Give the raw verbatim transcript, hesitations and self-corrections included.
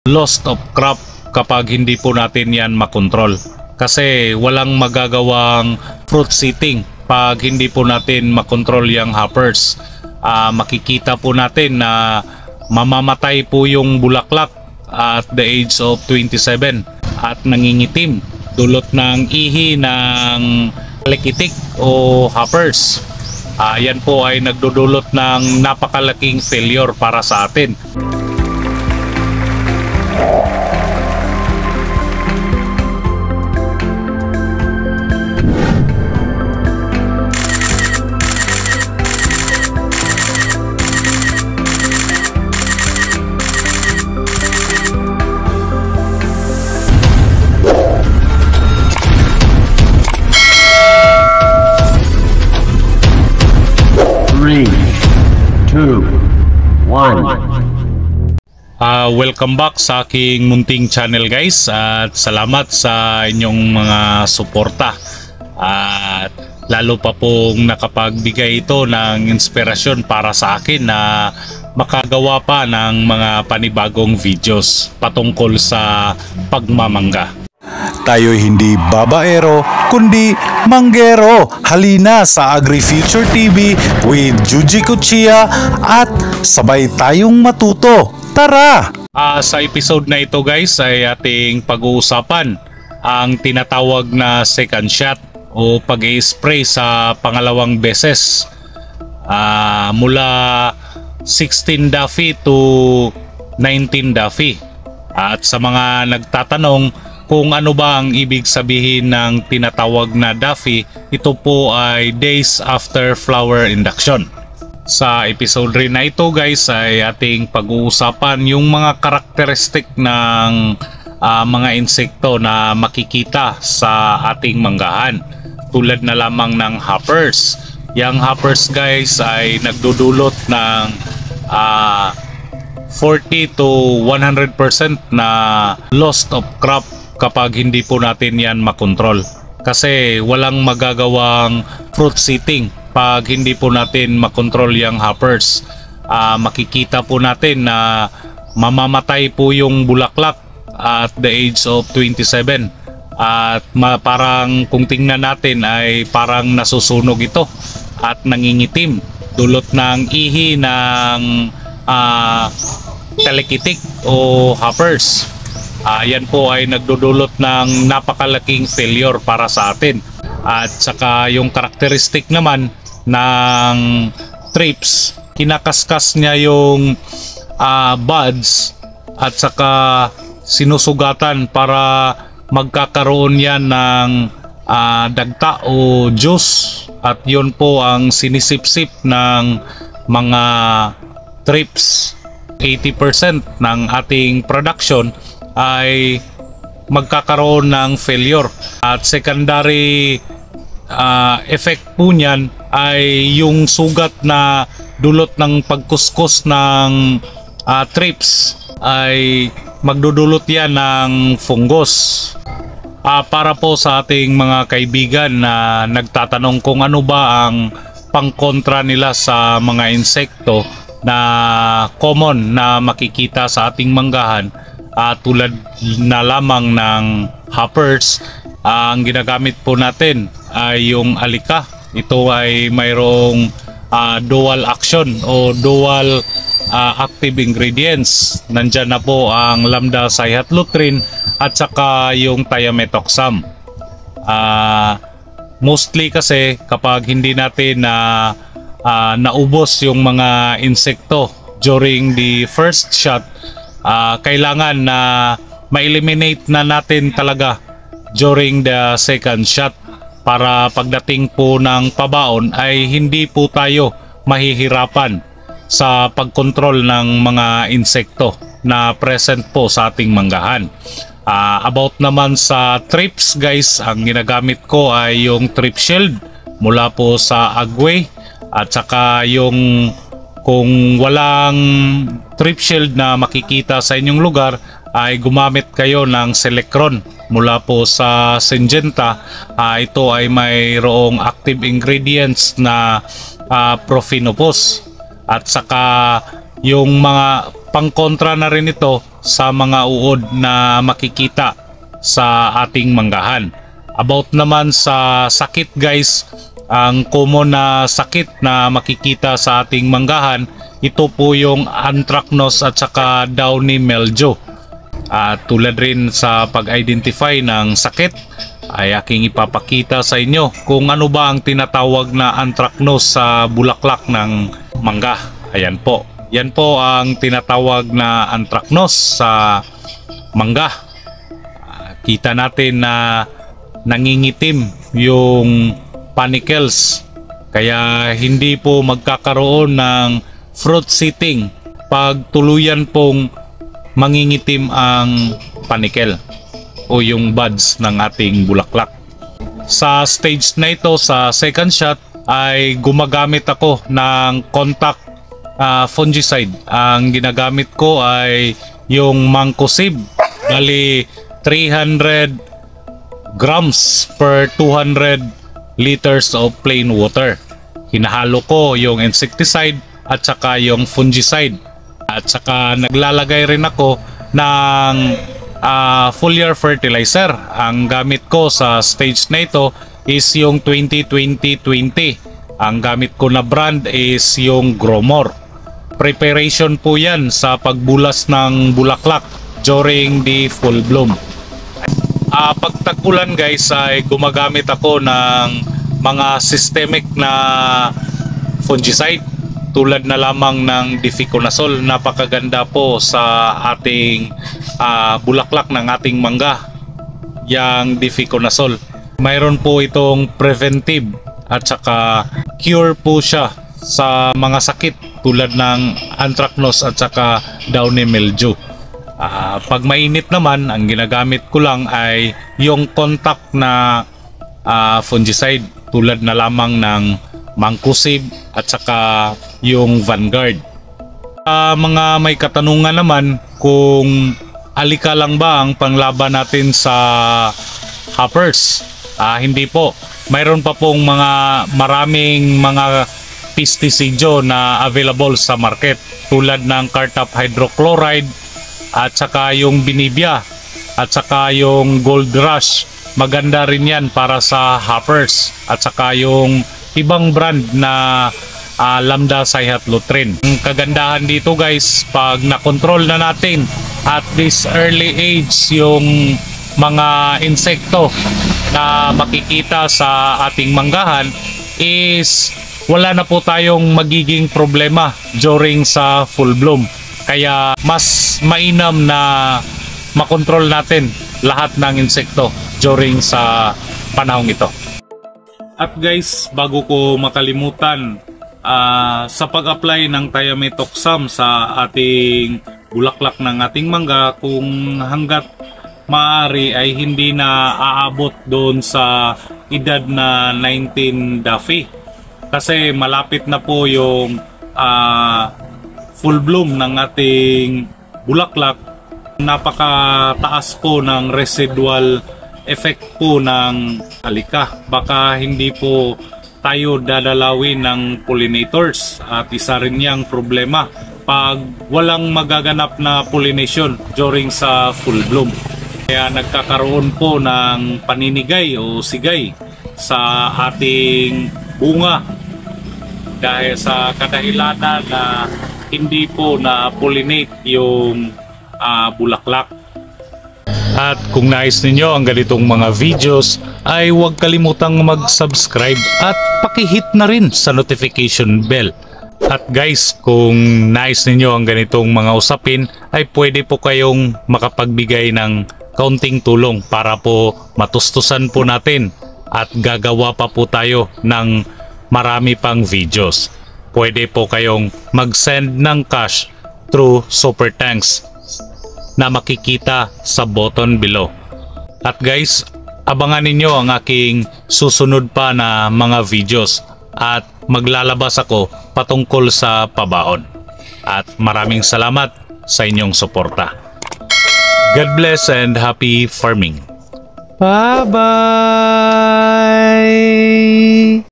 loss of crop kapag hindi po natin yan makontrol. Kasi walang magagawang fruit sitting pag hindi po natin makontrol yung hoppers. Uh, makikita po natin na mamamatay po yung bulaklak at the age of twenty-seven at nangingitim dulot ng ihi ng likitik o hoppers. Uh, yan po ay nagdudulot ng napakalaking failure para sa atin. three, two, one. Uh, welcome back sa aking munting channel guys, at salamat sa inyong mga suporta at lalo pa pong nakapagbigay ito ng inspirasyon para sa akin na makagawa pa ng mga panibagong videos patungkol sa pagmamangga. Tayo'y hindi babaero, kundi manggero. Halina sa AgriFuture T V with Juji Kuchia at sabay tayong matuto. Tara! Uh, sa episode na ito guys ay ating pag-uusapan ang tinatawag na second shot o pag-i-spray sa pangalawang beses. Uh, mula sixteen Daffy to nineteen Daffy. At sa mga nagtatanong kung ano ba ang ibig sabihin ng tinatawag na Daffy, ito po ay days after flower induction. Sa episode rin na ito guys ay ating pag-uusapan yung mga karakteristik ng uh, mga insekto na makikita sa ating manggahan. Tulad na lamang ng hoppers. Yang hoppers guys ay nagdudulot ng uh, forty to one hundred percent na loss of crop kapag hindi po natin yan makontrol. Kasi walang magagawang fruit sitting pag hindi po natin makontrol yung hoppers. Uh, makikita po natin na mamamatay po yung bulaklak at the age of twenty-seven. At ma parang kung tingnan natin ay parang nasusunog ito at nangingitim dulot ng ihi ng uh, telekitik o hoppers. Uh, yan po ay nagdudulot ng napakalaking failure para sa atin. At saka yung karakteristik naman ng thrips, kinakaskas niya yung uh, buds at saka sinusugatan para magkakaroon yan ng uh, dagta o juice. At yun po ang sinisipsip ng mga thrips. eighty percent ng ating production ay magkakaroon ng failure. At secondary uh, effect po niyan ay yung sugat na dulot ng pagkuskus ng uh, thrips ay magdudulot yan ng fungus. Uh, para po sa ating mga kaibigan na nagtatanong kung ano ba ang pangkontra nila sa mga insekto na common na makikita sa ating manggahan, Uh, tulad na lamang ng hoppers, uh, ang ginagamit po natin ay yung alika. Ito ay mayroong uh, dual action o dual uh, active ingredients. Nandyan na po ang lambda cyhalothrin at saka yung thiamethoxam. Uh, mostly kasi kapag hindi natin na uh, uh, naubos yung mga insekto during the first shot, Uh, kailangan na ma-eliminate na natin talaga during the second shot para pagdating po ng pabaon ay hindi po tayo mahihirapan sa pagkontrol ng mga insekto na present po sa ating manggahan. Uh, about naman sa thrips guys, ang ginagamit ko ay yung thrip shield mula po sa Agway, at saka yung kung walang thrip shield na makikita sa inyong lugar ay gumamit kayo ng Selecron mula po sa Syngenta. Uh, ito ay mayroong active ingredients na uh, Profinopus. At saka yung mga pangkontra na rin ito sa mga uod na makikita sa ating manggahan. About naman sa sakit guys, ang common na sakit na makikita sa ating manggahan, ito po yung anthracnose at saka downy mildew. At tulad rin sa pag-identify ng sakit, ay aking ipapakita sa inyo kung ano ba ang tinatawag na anthracnose sa bulaklak ng mangga. Ayan po. Yan po ang tinatawag na anthracnose sa mangga. Uh, kita natin na nangingitim yung panicles. Kaya hindi po magkakaroon ng fruit setting pag tuluyan pong mangingitim ang panicle o yung buds ng ating bulaklak. Sa stage na ito, sa second shot, ay gumagamit ako ng contact uh, fungicide. Ang ginagamit ko ay yung Mancozeb. Bali three hundred grams per two hundred liters of plain water. Hinahalo ko yung insecticide at saka yung fungicide. At saka naglalagay rin ako ng uh, foliar fertilizer. Ang gamit ko sa stage na ito is yung twenty twenty twenty. Ang gamit ko na brand is yung Gromor. Preparation po yan sa pagbulas ng bulaklak during the full bloom. Uh, pag tag-ulan guys ay gumagamit ako ng mga systemic na fungicide. Tulad na lamang ng Dificonazole, napakaganda po sa ating uh, bulaklak ng ating mangga, yang Dificonazole. Mayroon po itong preventive at saka cure po siya sa mga sakit tulad ng anthracnose at saka downy mildew. Uh, pag mainit naman, ang ginagamit ko lang ay yung contact na uh, fungicide tulad na lamang ng Mancozeb at saka yung Vanguard. Uh, mga may katanungan naman kung alika lang ba ang panglaban natin sa hoppers. Uh, hindi po. Mayroon pa pong mga maraming mga pestisidyo na available sa market tulad ng Cartap hydrochloride at saka yung Binivia at saka yung Gold Rush. Maganda rin yan para sa hoppers at saka yung ibang brand na uh, Lambda Cyhalothrin. Ang kagandahan dito guys, pag nakontrol na natin at this early age yung mga insekto na makikita sa ating manggahan, is wala na po tayong magiging problema during sa full bloom. Kaya mas mainam na makontrol natin lahat ng insekto during sa panahong ito. At guys, bago ko makalimutan, uh, sa pag-apply ng Thiamethoxam sa ating bulaklak ng ating mangga, kung hanggat maaari ay hindi na aabot doon sa edad na nineteen Daffy. Kasi malapit na po yung uh, full bloom ng ating bulaklak. Napakataas po ng residual effect po ng alika. Baka hindi po tayo dadalawin ng pollinators at isa rin yang problema pag walang magaganap na pollination during sa full bloom. Kaya nagkakaroon po ng paninigay o sigay sa ating bunga dahil sa kadahilanan na hindi po na pollinate yung uh, bulaklak. At kung nais ninyo ang ganitong mga videos ay huwag kalimutang mag-subscribe at pakihit na rin sa notification bell. At guys, kung nais ninyo ang ganitong mga usapin ay pwede po kayong makapagbigay ng kaunting tulong para po matustusan po natin at gagawa pa po tayo ng marami pang videos. Pwede po kayong mag-send ng cash through Super Thanks na makikita sa button below. At guys, abangan ninyo ang aking susunod pa na mga videos at maglalabas ako patungkol sa pabaon. At maraming salamat sa inyong suporta. God bless and happy farming. Bye-bye!